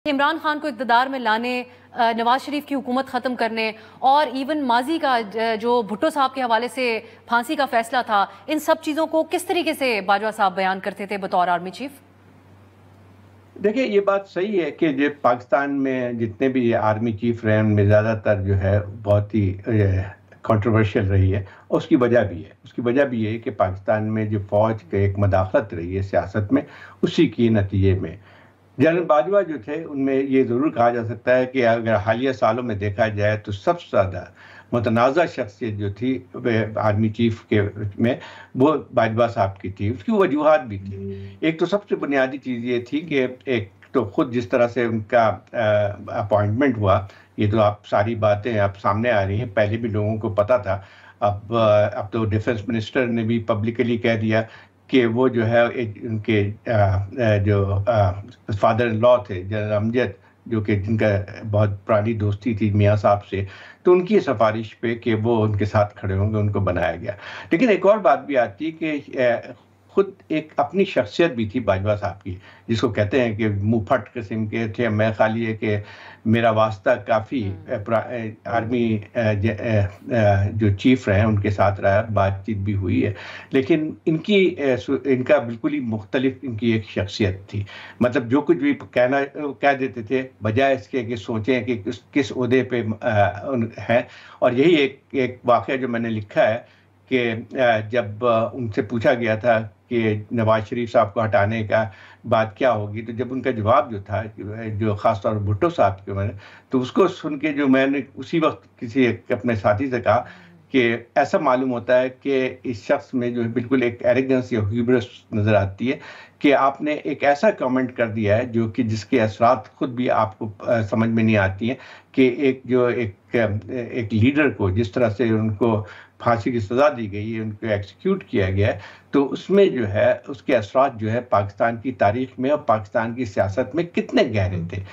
عمران خان کو اقتدار میں لانے، نواز شریف کی حکومت ختم کرنے اور ایون ماضی کا جو بھٹو صاحب کے حوالے سے پھانسی کا فیصلہ تھا، ان سب چیزوں کو کس طریقے سے باجوہ صاحب بیان کرتے تھے بطور آرمی چیف؟ دیکھیں، یہ بات صحیح ہے کہ جو پاکستان میں جتنے بھی آرمی چیف رہے ہیں ان میں زیادہ تر جو ہے بہت ہی کنٹروورشل رہی ہے. اس کی وجہ بھی ہے کہ پاکستان میں جو فوج کے ایک مداخلت رہی ہے سیاست میں، اسی کی نتیجے میں جنرل باجوہ جو تھے ان میں یہ ضرور کہا جا سکتا ہے کہ اگر حالیہ سالوں میں دیکھا جائے تو سب سے زیادہ متنازع شخصیت جو تھی آرمی چیف کے میں وہ باجوہ صاحب کی تھی. اس کی وجوہات بھی تھی. ایک تو سب سے بنیادی چیز یہ تھی کہ ایک تو خود جس طرح سے ان کا اپوائنٹمنٹ ہوا، یہ تو آپ ساری باتیں آپ سامنے آ رہی ہیں، پہلے بھی لوگوں کو پتا تھا. اب تو ڈیفنس منسٹر نے بھی پبلکلی کہہ دیا کہ وہ جو ہے ان کے جو فادر ان لا تھے جنرل امجد، جو کہ جن کا بہت پرانی دوستی تھی میاں صاحب سے، تو ان کی سفارش پہ کہ وہ ان کے ساتھ کھڑے ہوں گے ان کو بنایا گیا. لیکن ایک اور بات بھی آتی کہ خود ایک اپنی شخصیت بھی تھی باجوہ صاحب کی، جس کو کہتے ہیں کہ منہ پھٹ قسم کے تھے. میں خالی ہے کہ میرا واسطہ کافی آرمی جو چیف رہے ہیں ان کے ساتھ رہا، بات چیت بھی ہوئی ہے، لیکن ان کا بالکل ہی مختلف ان کی ایک شخصیت تھی. مطلب جو کچھ بھی کہہ دیتے تھے بجائے اس کے کہ سوچیں کہ کس عہدے پہ ہیں. اور یہی ایک واقعہ جو میں نے لکھا ہے کہ جب ان سے پوچھا گیا تھا کہ نواز شریف صاحب کو ہٹانے کا بات کیا ہوگی، تو جب ان کا جواب جو تھا جو خاص طور پر بھٹو صاحب کے تو اس کو سن کے جو میں نے اسی وقت کسی اپنے ساتھی سے کہا کہ ایسا معلوم ہوتا ہے کہ اس شخص میں جو بالکل ایک ایروگنس یا ہیوبرس نظر آتی ہے کہ آپ نے ایک ایسا کامنٹ کر دیا ہے جو کہ جس کے اثرات خود بھی آپ کو سمجھ میں نہیں آتی ہیں، کہ ایک لیڈر کو جس طرح سے ان کو پھانسی کی سزا دی گئی ہے، ان کو ایکسیکیوٹ کیا گیا ہے، تو اس میں جو ہے اس کے اثرات جو ہے پاکستان کی تاریخ میں اور پاکستان کی سیاست میں کتنے گہرے تھے.